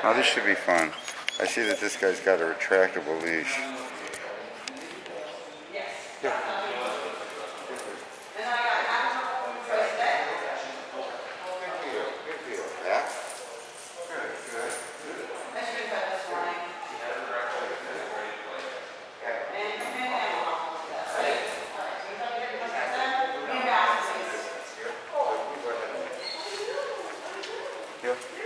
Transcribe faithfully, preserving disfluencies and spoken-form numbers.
Now this should be fun. I see that this guy's got a retractable leash. Yeah. Yeah.